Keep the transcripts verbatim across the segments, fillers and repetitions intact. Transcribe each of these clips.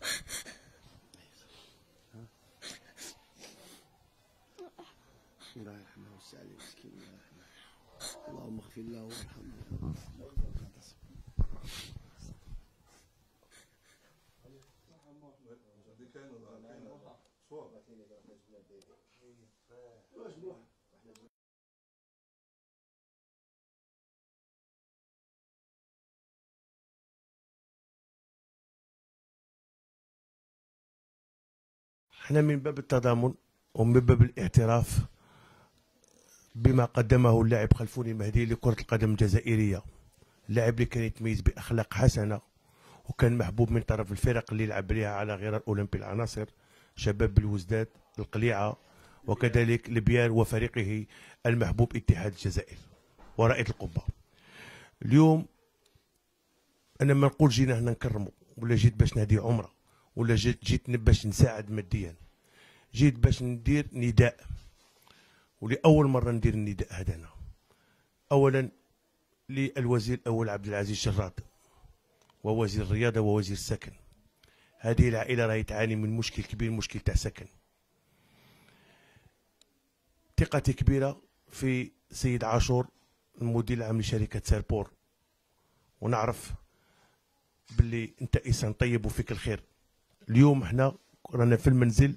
الله يرحمه ويوسع عليه مسكين. الله يرحمه، اللهم اغفر له وارحمه. احنا من باب التضامن ومن باب الاعتراف بما قدمه اللاعب خلفوني المهدي لكرة القدم الجزائرية، اللاعب اللي كان يتميز بأخلاق حسنة وكان محبوب من طرف الفرق اللي لعب عليها على غرار أولمبي العناصر، شباب الوزداد، القليعة، وكذلك لبيار وفريقه المحبوب اتحاد الجزائر ورائد القبة. اليوم أنا ما نقول جينا هنا نكرمه ولا جيت باش نهدي عمرة ولا جيت جيت باش نساعد ماديا، جيت باش ندير نداء، ولأول مرة ندير النداء هذا أنا. أولا للوزير الأول عبد العزيز شراط ووزير الرياضة ووزير السكن، هذه العائلة راهي تعاني من مشكل كبير، مشكل تاع سكن. ثقتي كبيرة في سيد عاشور المدير العام لشركة سيربور، ونعرف باللي انت انسان طيب وفيك الخير. اليوم احنا رانا في المنزل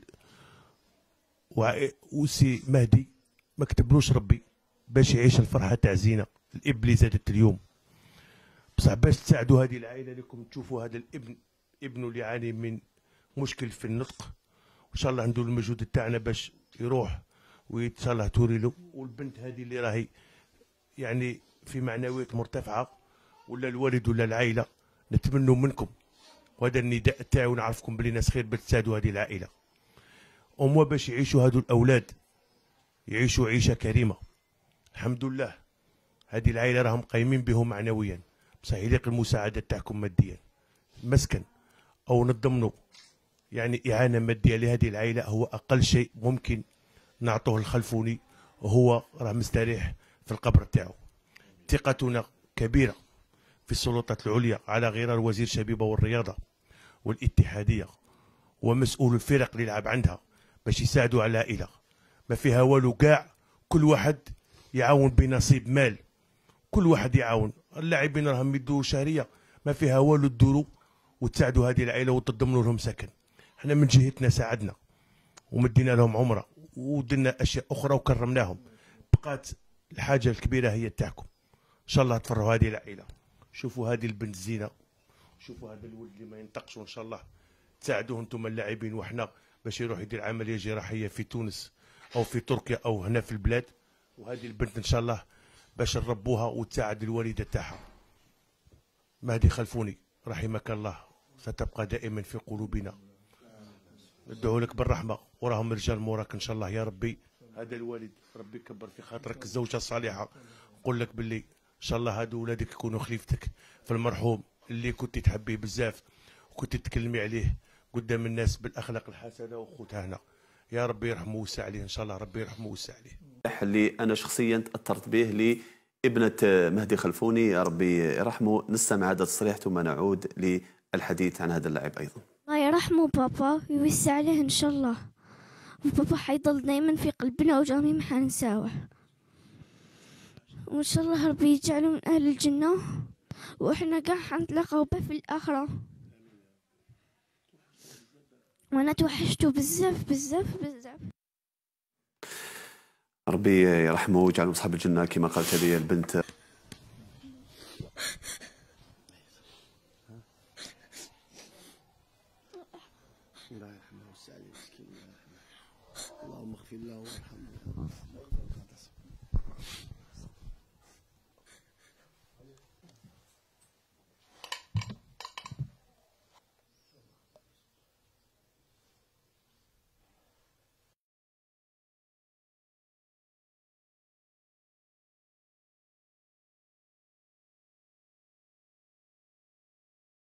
وسي مهدي ما كتبلوش ربي باش يعيش الفرحه تاع زينه الابن اللي زادت اليوم، بصح باش تساعدوا هذه العائله لكم تشوفوا هذا الابن ابنه اللي يعاني من مشكل في النطق، وان شاء الله نديروا المجهود تاعنا باش يروح وان شاء الله توري له. والبنت هذه اللي راهي يعني في معنويات مرتفعه، ولا الوالد ولا العائله، نتمنوا منكم، وهذا النداء تاعي ونعرفكم بلي ناس خير باش تساعدوا هذه العائله أموا باش يعيشوا هذو الأولاد يعيشوا عيشة كريمة. الحمد لله هذه العائلة راهم قايمين بهم معنويا، بصح يليق المساعدة تاعكم ماديا، مسكن أو نضمنوا يعني إعانة مادية لهذه العائلة، هو أقل شيء ممكن نعطوه الخلفوني وهو راه مستريح في القبر تاعو. ثقتنا كبيرة في السلطات العليا على غرار وزير الشبيبة والرياضة والاتحادية ومسؤول الفرق اللي يلعب عندها باش يساعدوا على العائلة، ما فيها والو كاع، كل واحد يعاون بنصيب مال، كل واحد يعاون. اللاعبين راهم يدوا شهرية، ما فيها والو تدوروا وتساعدوا هذه العائلة وتضمنوا لهم سكن. احنا من جهتنا ساعدنا ومدينا لهم عمرة ودنا أشياء أخرى وكرمناهم، بقات الحاجة الكبيرة هي تاعكم. إن شاء الله تفرحوا هذه العائلة، شوفوا هذه البنت زينة، شوفوا هذا الولد اللي ما ينطقش، وإن شاء الله تساعدوه انتم اللاعبين وحنا باش يروح يدير عمليه جراحيه في تونس او في تركيا او هنا في البلاد، وهذه البنت ان شاء الله باش نربوها وتساعد الوالده تاعها. مهدي خلفوني رحمك الله، ستبقى دائما في قلوبنا، ندعو لك بالرحمه وراهم رجال موراك ان شاء الله يا ربي. هذا الوالد ربي يكبر في خاطرك، الزوجه الصالحه، نقول لك باللي ان شاء الله هادو ولادك يكونوا خليفتك في المرحوم اللي كنت تحبيه بزاف وكنت تتكلمي عليه قدام الناس بالاخلاق الحسنه واخوتها هنا. يا ربي يرحمه ويوسع عليه ان شاء الله، ربي يرحمه ويوسع عليه. اللي انا شخصيا تاثرت به لابنه مهدي خلفوني، يا ربي يرحمه. نستمع هذا التصريح ثم نعود للحديث عن هذا اللاعب ايضا. الله يرحمه بابا ويوسع عليه ان شاء الله، وبابا حيضل دائما في قلبنا وجميع ما حنساوه، وان شاء الله ربي يجعله من اهل الجنه واحنا كاع حنتلاقاو به في الاخره. وانا توحشته بزاف بزاف بزاف. ربي يرحمه ويجعله مصحاب الجنه كما قالت هذه البنت. الله يرحمه ويوسع عليه مسكين. الله يرحمه، اللهم اغفر له وارحمه.